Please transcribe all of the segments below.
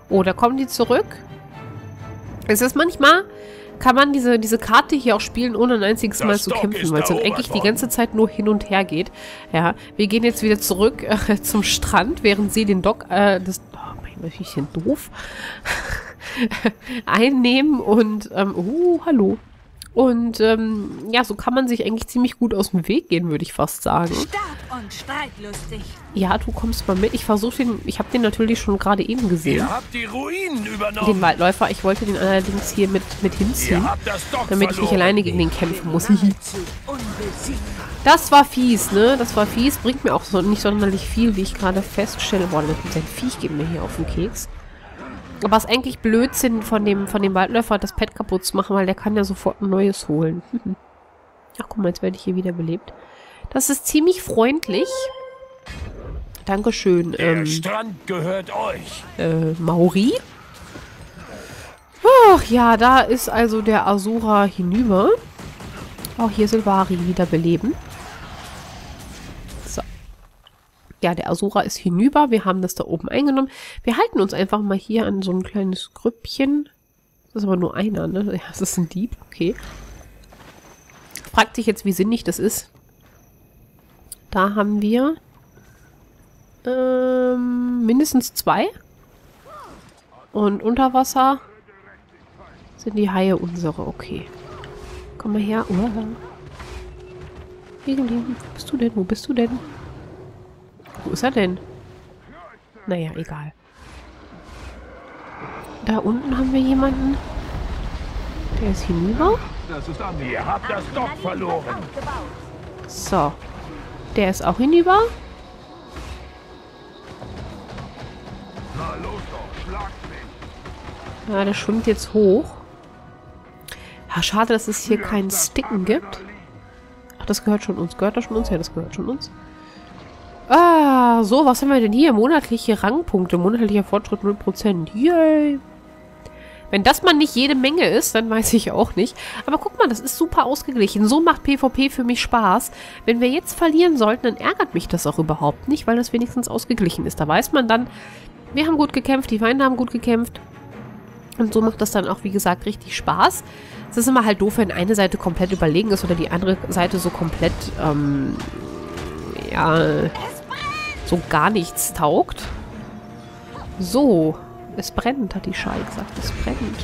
Oh, da kommen die zurück. Es ist manchmal, kann man diese Karte hier auch spielen, ohne ein einziges Mal zu kämpfen, weil es dann eigentlich die ganze Zeit nur hin und her geht. Ja, wir gehen jetzt wieder zurück zum Strand, während sie den Dock, oh, mein bisschen doof, einnehmen und, hallo. Und, ja, so kann man sich eigentlich ziemlich gut aus dem Weg gehen, würde ich fast sagen. Stark und streitlustig. Ja, du kommst mal mit. Ich habe den natürlich schon gerade eben gesehen. Ihr habt die Ruinen übernommen. Den Waldläufer. Ich wollte den allerdings hier mit hinziehen, damit ich nicht alleine gegen den kämpfen muss. Das war fies, ne? Das war fies. Bringt mir auch so nicht sonderlich viel, wie ich gerade feststelle. Boah, sein Viech geht mir hier auf den Keks. Aber es ist eigentlich Blödsinn von dem Waldläufer, das Pet kaputt zu machen, weil der kann ja sofort ein neues holen. Ach, guck mal, jetzt werde ich hier wieder belebt. Das ist ziemlich freundlich. Dankeschön. Der Strand gehört euch. Mauri. Ach ja, da ist also der Asura hinüber. Auch hier Silvari wiederbeleben. So. Ja, der Asura ist hinüber. Wir haben das da oben eingenommen. Wir halten uns einfach mal hier an so ein kleines Grüppchen. Das ist aber nur einer, ne? Ja, das ist ein Dieb. Okay. Fragt sich jetzt, wie sinnig das ist. Da haben wir mindestens 2. Und unter Wasser sind die Haie unsere. Okay. Komm mal her. Wo bist du denn? Wo bist du denn? Wo ist er denn? Naja, egal. Da unten haben wir jemanden. Der ist hinüber. Ihr habt das Dock verloren. So. Der ist auch hinüber. Na los doch, schlagt mich. Ja, der schwimmt jetzt hoch. Ja, schade, dass es hier keinen Sticken gibt. Ach, das gehört schon uns. Gehört das schon uns? Ja, das gehört schon uns. Ah, so, was haben wir denn hier? Monatliche Rangpunkte. Monatlicher Fortschritt 0%. Yay. Wenn das mal nicht jede Menge ist, dann weiß ich auch nicht. Aber guck mal, das ist super ausgeglichen. So macht PvP für mich Spaß. Wenn wir jetzt verlieren sollten, dann ärgert mich das auch überhaupt nicht, weil das wenigstens ausgeglichen ist. Da weiß man dann, wir haben gut gekämpft, die Feinde haben gut gekämpft. Und so macht das dann auch, wie gesagt, richtig Spaß. Es ist immer halt doof, wenn eine Seite komplett überlegen ist oder die andere Seite so komplett, ja, so gar nichts taugt. So. Es brennt, hat die Schei gesagt. Es brennt.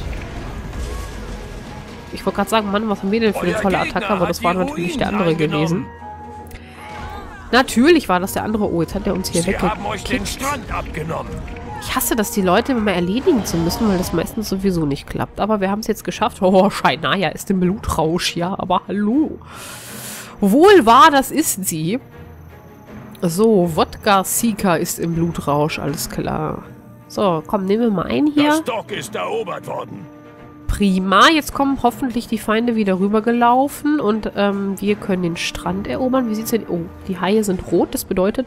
Ich wollte gerade sagen, Mann, was haben wir denn für eine tolle Attacke? Aber das war natürlich der andere gewesen. Natürlich war das der andere. Oh, jetzt hat er uns hier weggekickt. Sie haben euch den Strand abgenommen. Ich hasse das, die Leute immer erledigen zu müssen, weil das meistens sowieso nicht klappt. Aber wir haben es jetzt geschafft. Oh, Shainaya ist im Blutrausch. Ja, aber hallo. Wohl wahr, das ist sie. So, Wodka Seeker ist im Blutrausch. Alles klar. So, komm, nehmen wir mal ein hier. Das Dock ist erobert worden. Prima, jetzt kommen hoffentlich die Feinde wieder rübergelaufen und wir können den Strand erobern. Wie sieht's denn? Oh, die Haie sind rot, das bedeutet,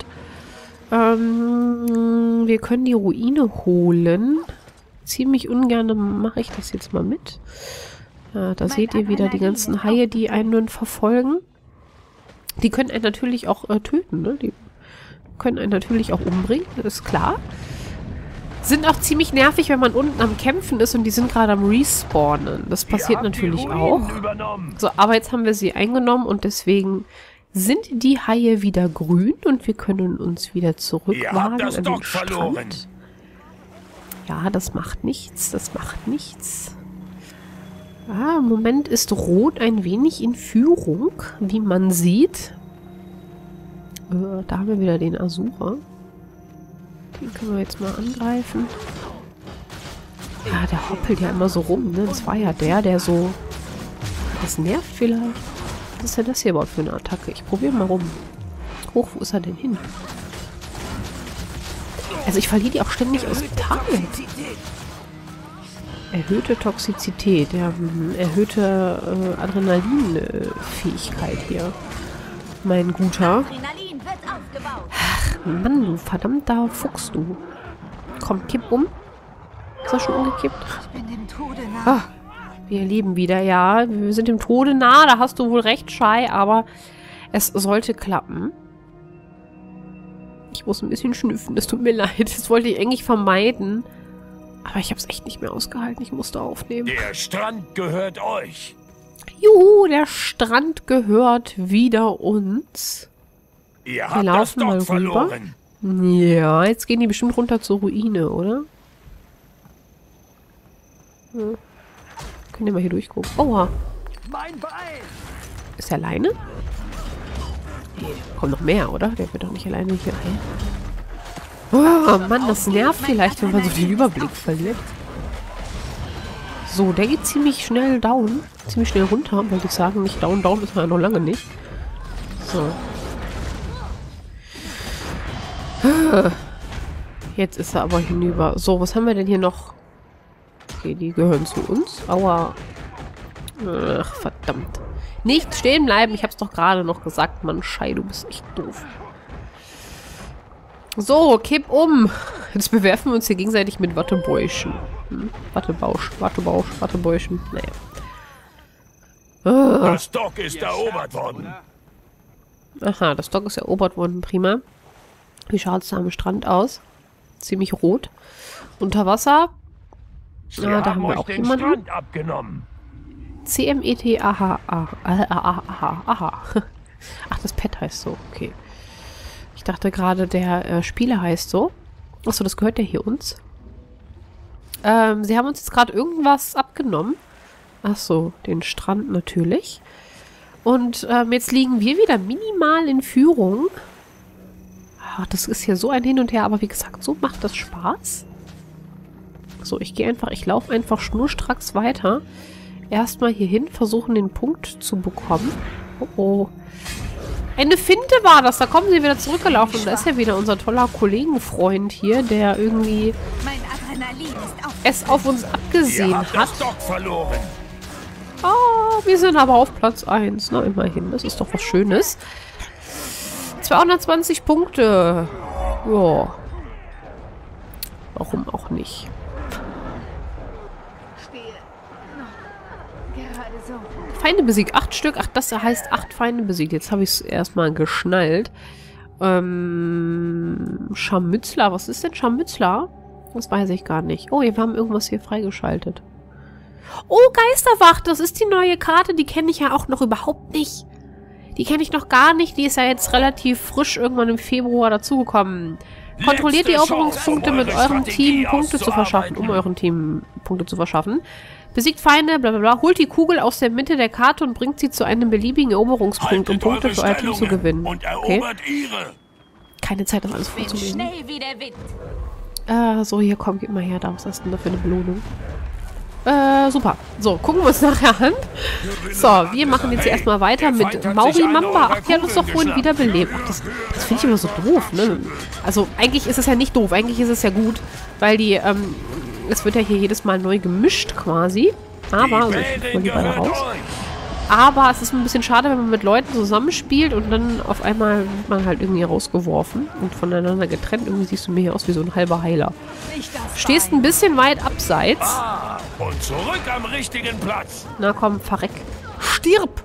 wir können die Ruine holen. Ziemlich ungern mache ich das jetzt mal mit. Ja, da seht ihr wieder die ganzen Haie, die einen nun verfolgen. Die können einen natürlich auch töten, ne? Die können einen natürlich auch umbringen, das ist klar. Sind auch ziemlich nervig, wenn man unten am Kämpfen ist und die sind gerade am Respawnen. Das passiert natürlich auch. So, aber jetzt haben wir sie eingenommen und deswegen sind die Haie wieder grün und wir können uns wieder zurückwagen an den Strand. Ja, das macht nichts, das macht nichts. Ah, im Moment ist Rot ein wenig in Führung, wie man sieht. Da haben wir wieder den Asura. Den können wir jetzt mal angreifen. Ja, der hoppelt ja immer so rum, ne? Das war ja der so... Das nervt vielleicht. Was ist denn das hier überhaupt für eine Attacke? Ich probiere mal rum. Hoch, wo ist er denn hin? Also ich verliere die auch ständig aus dem Target. Erhöhte Toxizität. Ja, erhöhte Adrenalinfähigkeit hier. Mein Guter. Ach, Mann, du verdammter Fuchs, du. Komm, kipp um. Ist er schon umgekippt? Ich bin dem Tode nah. Ah, wir leben wieder, ja. Wir sind dem Tode nah, da hast du wohl recht, Shai, aber es sollte klappen. Ich muss ein bisschen schnüffeln, es tut mir leid. Das wollte ich eigentlich vermeiden. Aber ich habe es echt nicht mehr ausgehalten. Ich musste aufnehmen. Der Strand gehört euch. Juhu, der Strand gehört wieder uns. Ihr Wir habt das laufen mal Dock rüber. verloren. Ja, jetzt gehen die bestimmt runter zur Ruine, oder? Ja. Können wir mal hier durchgucken. Oha. Mein Bein! Ist er alleine? Nee, kommt noch mehr, oder? Der wird doch nicht alleine hier rein. Oh Mann, das nervt vielleicht, wenn man so den Überblick verliert. So, der geht ziemlich schnell down. Ziemlich schnell runter, wollte ich sagen. Nicht down, down ist er ja noch lange nicht. So. Jetzt ist er aber hinüber. So, was haben wir denn hier noch? Okay, die gehören zu uns. Aua. Ach, verdammt. Nicht stehen bleiben. Ich hab's doch gerade noch gesagt. Mann, Schei, du bist echt doof. So, kipp um. Jetzt bewerfen wir uns hier gegenseitig mit Wattebäuschen. Wattebäuschen. Naja. Das Dock ist erobert worden. Aha, das Dock ist erobert worden. Prima. Wie schaut es da am Strand aus? Ziemlich rot. Unter Wasser. Da haben wir auch jemanden. Strand abgenommen. CMET, aha. Ach, das Pet heißt so. Okay. Ich dachte gerade, der Spieler heißt so. Achso, das gehört ja hier uns. Sie haben uns jetzt gerade irgendwas abgenommen. Achso, den Strand natürlich. Und jetzt liegen wir wieder minimal in Führung. Ach, das ist hier so ein Hin und Her. Aber wie gesagt, so macht das Spaß. So, ich laufe einfach schnurstracks weiter. Erstmal hier hin, versuchen den Punkt zu bekommen. Oh oh. Eine Finte war das. Da kommen sie wieder zurückgelaufen. Und da ist ja wieder unser toller Kollegenfreund hier, der irgendwie es auf uns abgesehen Ihr habt hat. das Dock verloren. Ah, wir sind aber auf Platz 1. Na, immerhin. Das ist doch was Schönes. 220 Punkte. Ja. Warum auch nicht? Feinde besiegt. 8 Stück. Ach, das heißt 8 Feinde besiegt. Jetzt habe ich es erstmal geschnallt. Scharmützler. Was ist denn Scharmützler? Das weiß ich gar nicht. Oh, wir haben irgendwas hier freigeschaltet. Oh, Geisterwacht. Das ist die neue Karte. Die kenne ich ja auch noch überhaupt nicht. Die kenne ich noch gar nicht. Die ist ja jetzt relativ frisch irgendwann im Februar dazugekommen. Kontrolliert die Eroberungspunkte mit eurem Team Punkte zu verschaffen, um euren Team Punkte zu verschaffen. Besiegt Feinde, bla bla bla. Holt die Kugel aus der Mitte der Karte und bringt sie zu einem beliebigen Eroberungspunkt, um Punkte für euer Team zu gewinnen. Okay. Keine Zeit, das alles vorzulesen. So, hier, komm, gib mal her. Da, was hast du denn da für eine Belohnung? Super. So, gucken wir uns nachher an. So, wir machen jetzt erstmal weiter mit Mauri Mamba. Ach, die hat uns doch vorhin wiederbelebt. Ach, das finde ich immer so doof, ne? Also, eigentlich ist es ja nicht doof. Eigentlich ist es ja gut, weil die, es wird ja hier jedes Mal neu gemischt quasi. Aber, also ich mal lieber da raus. Aber es ist ein bisschen schade, wenn man mit Leuten zusammenspielt und dann auf einmal wird man halt irgendwie rausgeworfen und voneinander getrennt. Irgendwie siehst du mir hier aus wie so ein halber Heiler. Stehst ein bisschen weit abseits. Und zurück am richtigen Platz. Na komm, verreck. Stirb!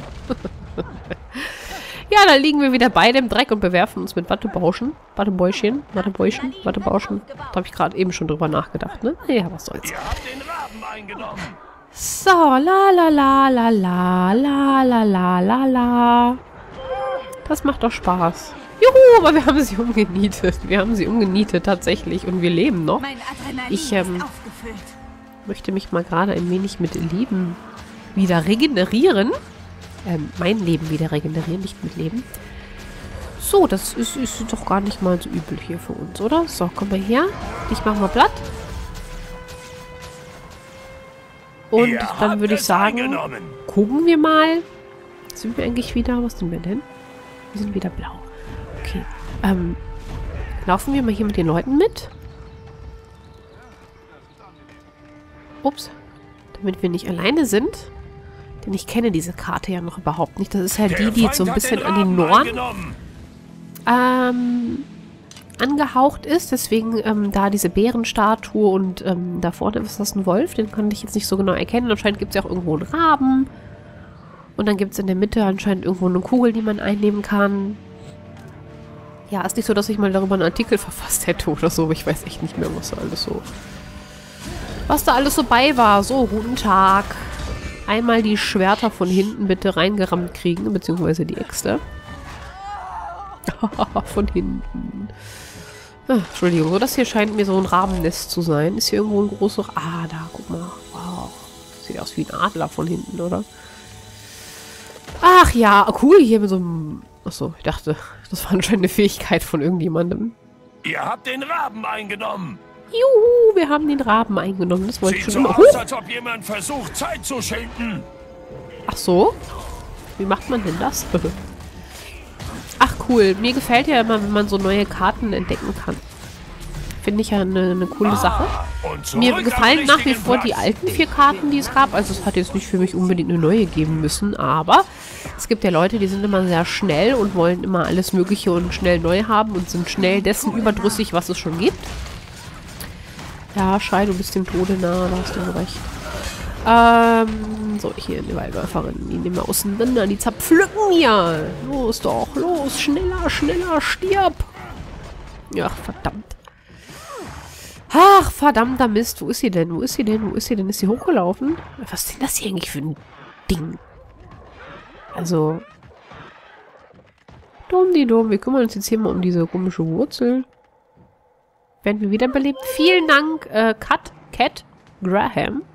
Ja, da liegen wir wieder beide im Dreck und bewerfen uns mit Wattebauschen. Wattebäuschen. Da habe ich gerade eben schon drüber nachgedacht, ne? Ja, was soll's. Ihr habt den Raben eingenommen. So, la la la la la la la la la la. Das macht doch Spaß. Juhu, aber wir haben sie umgenietet. Wir haben sie umgenietet, tatsächlich. Und wir leben noch. Ich möchte mich mal gerade ein wenig mit Leben wieder regenerieren. Mein Leben wieder regenerieren, nicht mit Leben. So, das ist doch gar nicht mal so übel hier für uns, oder? So, komm mal her. Dich machen wir platt. Und dann würde ich sagen, gucken wir mal. Sind wir eigentlich wieder? Was sind wir denn? Wir sind wieder blau. Okay. Laufen wir mal hier mit den Leuten mit. Ups. Damit wir nicht alleine sind. Denn ich kenne diese Karte ja noch überhaupt nicht. Das ist ja die so ein bisschen an den Norden angehaucht ist. Deswegen da diese Bärenstatue und da vorne ist das ein Wolf. Den kann ich jetzt nicht so genau erkennen. Anscheinend gibt es ja auch irgendwo einen Raben. Und dann gibt es in der Mitte anscheinend irgendwo eine Kugel, die man einnehmen kann. Ja, ist nicht so, dass ich mal darüber einen Artikel verfasst hätte oder so. Aber ich weiß echt nicht mehr, was da alles so was da alles so bei war. So, guten Tag. Einmal die Schwerter von hinten bitte reingerammt kriegen, beziehungsweise die Äxte. Von hinten. Ah, Entschuldigung, so das hier scheint mir so ein Rabennest zu sein. Ist hier irgendwo ein großer... Ah, da, guck mal. Wow. Sieht aus wie ein Adler von hinten, oder? Ach ja, cool, hier mit so einem... Achso, ich dachte, das war anscheinend eine Fähigkeit von irgendjemandem. Ihr habt den Raben eingenommen. Juhu, wir haben den Raben eingenommen. Das wollte ich Sieht schon so immer... aus, als ob jemand versucht, Zeit zu schinden. Ach so? Wie macht man denn das? Ach cool, mir gefällt ja immer, wenn man so neue Karten entdecken kann. Finde ich ja eine coole Sache. Mir gefallen nach wie vor die alten 4 Karten, die es gab. Also es hat jetzt nicht für mich unbedingt eine neue geben müssen, aber es gibt ja Leute, die sind immer sehr schnell und wollen immer alles Mögliche und schnell neu haben und sind schnell dessen überdrüssig, was es schon gibt. Ja, Schei, du bist dem Tode nahe, da hast du recht. So, hier eine Waldläuferin. Die nehmen wir auseinander. Die zerpflücken hier. Los doch, los. Schneller, schneller, stirb. Ja, verdammt. Ach, verdammter Mist. Wo ist sie denn? Wo ist sie denn? Wo ist sie denn? Ist sie hochgelaufen? Was ist denn das hier eigentlich für ein Ding? Also. Dumm. Wir kümmern uns jetzt hier mal um diese komische Wurzel. Werden wir wiederbelebt. Vielen Dank, Cat Graham.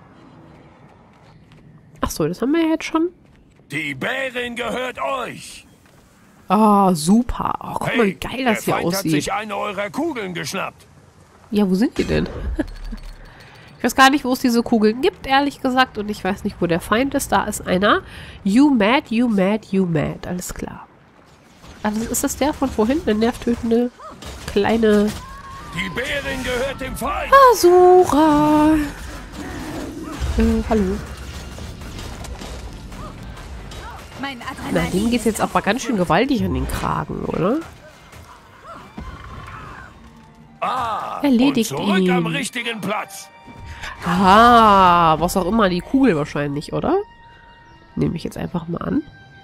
Achso, das haben wir ja jetzt schon. Die Bärin gehört euch. Ah, super. Oh, guck mal, wie geil das hier der Feind aussieht. hat sich eine eurer Kugeln geschnappt. Ja, wo sind die denn? Ich weiß gar nicht, wo es diese Kugeln gibt, ehrlich gesagt. Und ich weiß nicht, wo der Feind ist. Da ist einer. You mad, you mad, you mad. Alles klar. Also ist das der von vorhin? Der nervtötende kleine... Die Bärin gehört dem Feind. Asura. Hallo. Na, dem geht's jetzt aber ganz schön gewaltig an den Kragen, oder? Erledigt und zurück ihn. am richtigen Platz. Ah, was auch immer, die Kugel wahrscheinlich, oder? Nehme ich jetzt einfach mal an.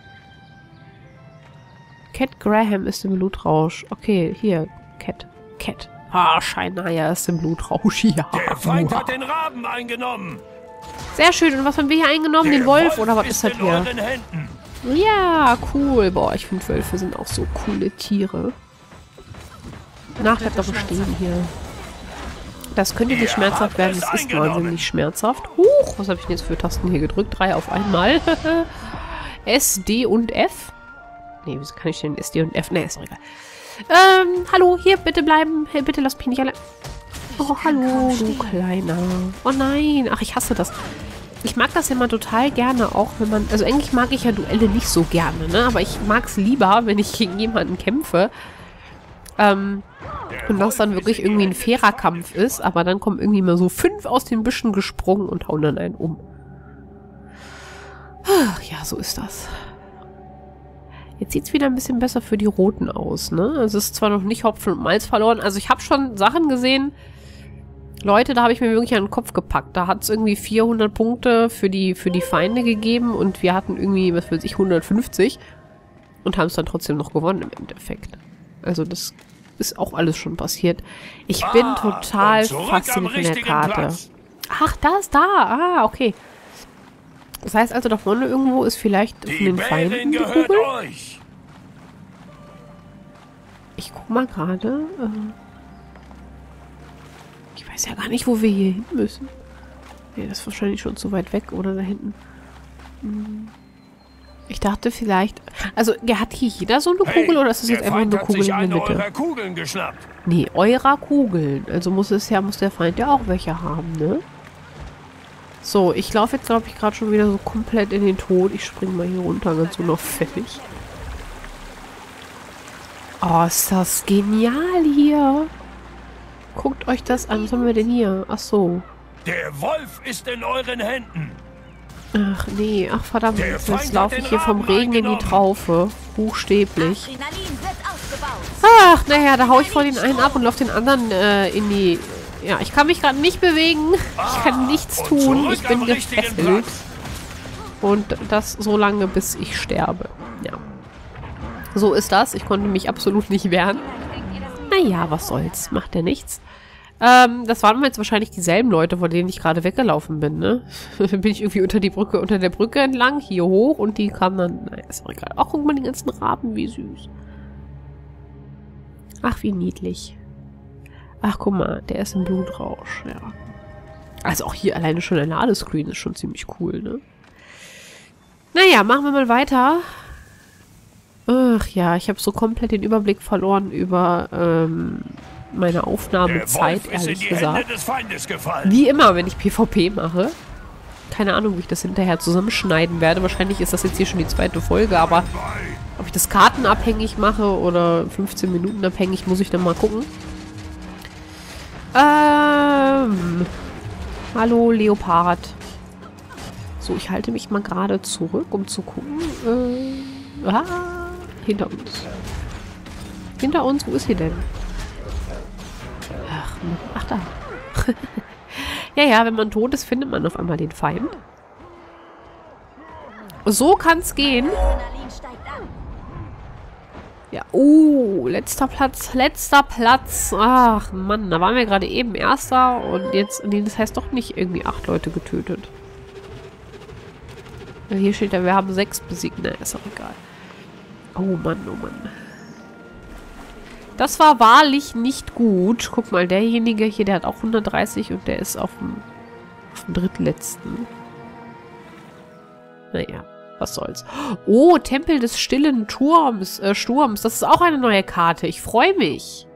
Cat Graham ist im Blutrausch. Okay, hier, Cat. Ah, Scheineier ist im Blutrausch, ja. Der Feind hat den Raben eingenommen. Sehr schön, und was haben wir hier eingenommen? Den Wolf, oder was ist das in hier? euren Händen. Ja, cool. Boah, ich finde Wölfe sind auch so coole Tiere. Nach, bleibt doch stehen hier. Das könnte nicht schmerzhaft werden. Das ist wahnsinnig schmerzhaft. Huch, was habe ich denn jetzt für Tasten hier gedrückt? 3 auf einmal. S, D und F. Nee, wieso kann ich denn S, D und F? Nee, ist doch egal. Hallo, hier, bitte bleiben. Hey, bitte lass mich nicht alle... Oh, hallo, du Kleiner. Oh nein. Ach, ich hasse das. Ich mag das ja mal total gerne, auch wenn man... Also eigentlich mag ich ja Duelle nicht so gerne, ne? Aber ich mag es lieber, wenn ich gegen jemanden kämpfe. Und das dann wirklich irgendwie ein fairer Kampf ist. Aber dann kommen irgendwie mal so 5 aus den Büschen gesprungen und hauen dann einen um. Ach, ja, so ist das. Jetzt sieht es wieder ein bisschen besser für die Roten aus, ne? Es ist zwar noch nicht Hopfen und Malz verloren. Also ich habe schon Sachen gesehen... Leute, da habe ich mir wirklich an den Kopf gepackt. Da hat es irgendwie 400 Punkte für die Feinde gegeben und wir hatten irgendwie, was weiß ich, 150 und haben es dann trotzdem noch gewonnen im Endeffekt. Also das ist auch alles schon passiert. Ich bin total fasziniert von der Karte. Platz. Ach, da ist da. Ah, okay. Das heißt also, da vorne irgendwo ist vielleicht von den Feinden die Kugel. Euch. Ich guck mal gerade. Ich weiß ja gar nicht, wo wir hier hin müssen. Nee, das ist wahrscheinlich schon zu weit weg, oder da hinten. Ich dachte vielleicht... Also, hat hier jeder so eine Kugel, oder ist das jetzt einfach eine Kugel in der Mitte? Eurer Kugeln geschnappt. Nee, eurer Kugeln. Also muss der Feind ja auch welche haben, ne? So, ich laufe jetzt, glaube ich, gerade schon wieder so komplett in den Tod. Ich springe mal hier runter, ganz unauffällig. Oh, ist das genial hier. Guckt euch das an. Was haben wir denn hier? Ach so. Der Wolf ist in euren Händen. Ach nee, ach verdammt. Jetzt laufe ich hier vom Regen in die Traufe. Buchstäblich. Ach, naja, da hau ich vor den einen ab und laufe den anderen in die... Ja, ich kann mich gerade nicht bewegen. Ich kann nichts tun. Ich bin gefesselt. Und das so lange, bis ich sterbe. Ja. So ist das. Ich konnte mich absolut nicht wehren. Naja, was soll's. Macht ja nichts. Das waren jetzt wahrscheinlich dieselben Leute, vor denen ich gerade weggelaufen bin, ne? Bin ich irgendwie unter der Brücke entlang, hier hoch und die kamen dann... Naja, ist auch egal. Ach, guck mal, die ganzen Raben, wie süß. Ach, wie niedlich. Ach, guck mal, der ist im Blutrausch, ja. Also auch hier alleine schon ein Ladescreen ist schon ziemlich cool, ne? Naja, machen wir mal weiter. Ach ja, ich habe so komplett den Überblick verloren über meine Aufnahmezeit, ehrlich gesagt. Wie immer, wenn ich PvP mache. Keine Ahnung, wie ich das hinterher zusammenschneiden werde. Wahrscheinlich ist das jetzt hier schon die 2. Folge, aber ob ich das kartenabhängig mache oder 15 Minuten abhängig, muss ich dann mal gucken. Hallo, Leopard. So, ich halte mich mal gerade zurück, um zu gucken. Hinter uns. Hinter uns, wo ist sie denn? Ach da. Ja, wenn man tot ist, findet man auf einmal den Feind. So kann's gehen. Ja, letzter Platz. Ach, Mann, da waren wir gerade eben Erster und jetzt, nee, das heißt doch nicht irgendwie 8 Leute getötet. Ja, hier steht ja, wir haben 6 besiegt. Na, ist auch egal. Oh Mann, oh Mann. Das war wahrlich nicht gut. Guck mal, derjenige hier, der hat auch 130 und der ist auf dem drittletzten. Naja, was soll's. Oh, Tempel des stillen Sturms. Das ist auch eine neue Karte. Ich freue mich.